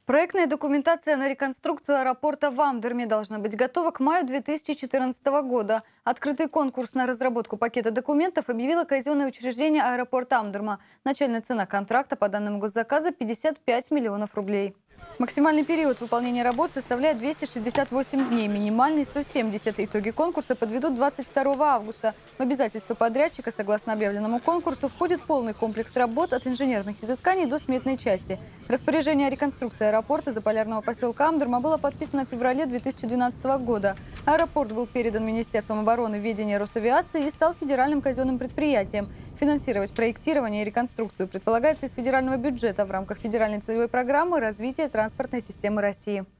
Проектная документация на реконструкцию аэропорта в Амдерме должна быть готова к маю 2014 года. Открытый конкурс на разработку пакета документов объявило казенное учреждение аэропорт Амдерма. Начальная цена контракта по данному госзаказа – 55 миллионов рублей. Максимальный период выполнения работ составляет 268 дней, минимальный – 170. Итоги конкурса подведут 22 августа. В обязательства подрядчика, согласно объявленному конкурсу, входит полный комплекс работ от инженерных изысканий до сметной части. Распоряжение о реконструкции аэропорта заполярного поселка Амдерма было подписано в феврале 2012 года. Аэропорт был передан Министерством обороны в ведение Росавиации и стал федеральным казенным предприятием. Финансировать проектирование и реконструкцию предполагается из федерального бюджета в рамках федеральной целевой программы развития транспортной системы России.